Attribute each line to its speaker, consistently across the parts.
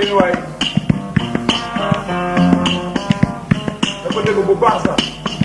Speaker 1: leen waay dafa dégg bu baax sax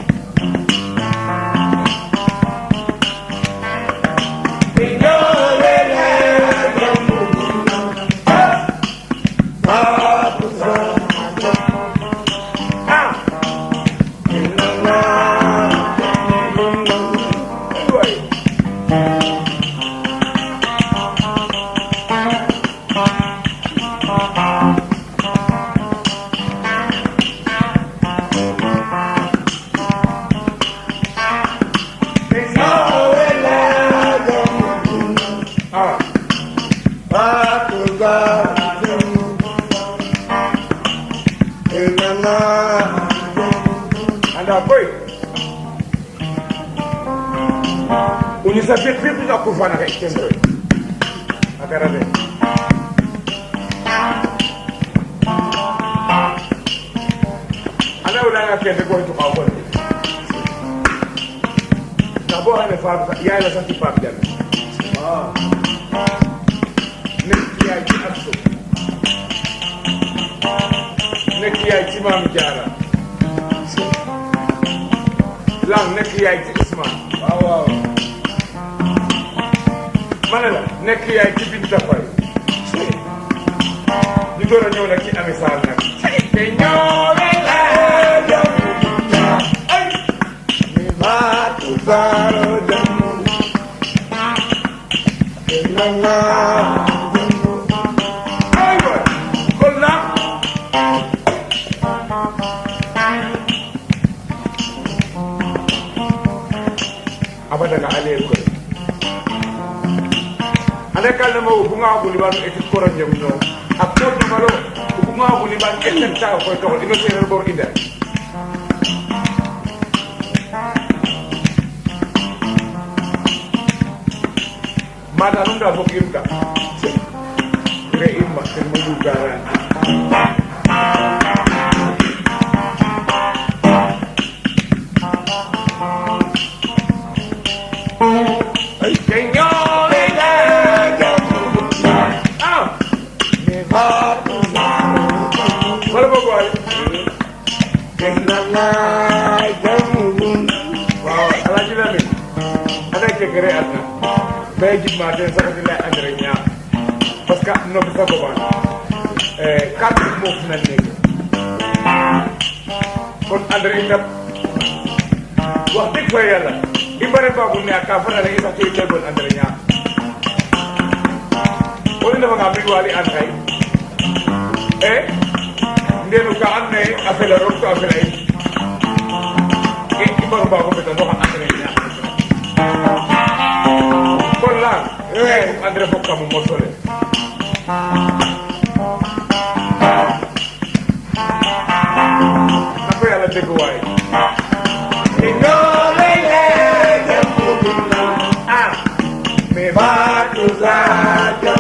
Speaker 1: Unisapia vipi na kufana kwa kitendo akarade ana ulanga kende kwa tu kwa nabo amefahamu ya ila sasa kipapi jana nekia kiaso nekia timam jara lang nekia isma wow manela nekk yaay ci biir dafay ñu door a ñëw nag ci ami saal nag te ñoore la ay mi baatu saalo dem te nanga ay wa kon na abadana aleel ko kala mo bunga buli ban ekip koran jam no akko no malo bunga buli ban ekip ta ko to ino serer bor ida mada nunda bokim ka re imma ken mo du garan ay kenyo kere atna bay jib ma den sa dina andre nya parce que no bi sa boban carte mo fina nek kon andre ina wax dik fa yalla ibare babu ne aka fa la isa ci lebon andre nya woni na nga bi wali andre ndenu ka amne afela rokto afela ibare babu be tan wax andre nya Andre Bocca mu mosole nako yalla deg way ni ngole le dem bu na me ba tu za